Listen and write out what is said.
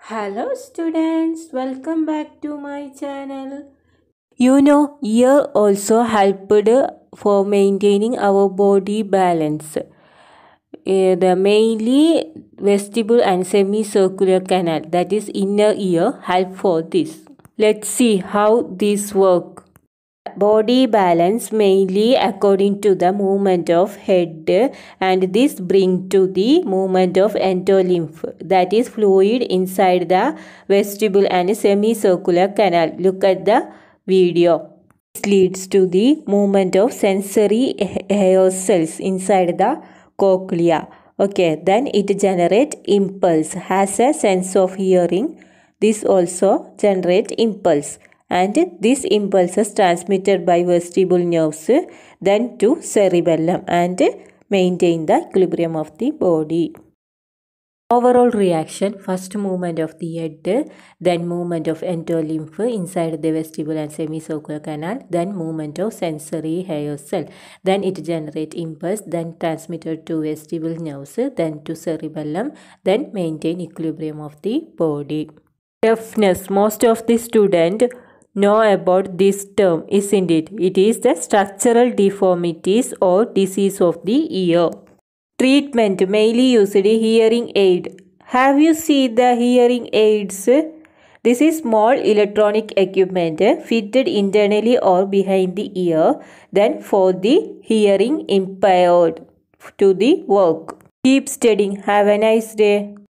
Hello students, welcome back to my channel. Ear also helped for maintaining our body balance. The mainly vestibule and semicircular canal, that is inner ear, help for this. Let's see how this work. Body balance mainly according to the movement of head, and this bring to the movement of endolymph, that is fluid inside the vestibule and semicircular canal. Look at the video. This leads to the movement of sensory hair cells inside the cochlea. Okay, then it generate impulse, has a sense of hearing. This also generate impulse, and this impulse is transmitted by vestibular nerves then to cerebellum and maintain the equilibrium of the body. Overall reaction: first movement of the head, then movement of endolymph inside the vestibule and semicircular canal, then movement of sensory hair cell, then it generate impulse, then transmitted to vestibular nerves, then to cerebellum, then maintain equilibrium of the body. Deafness. Most of the student know about this term, isn't it? It is the structural deformities or disease of the ear. Treatment: mainly used hearing aid. Have you seen the hearing aids? This is small electronic equipment fitted internally or behind the ear, then for the hearing impaired to the work. Keep studying. Have a nice day.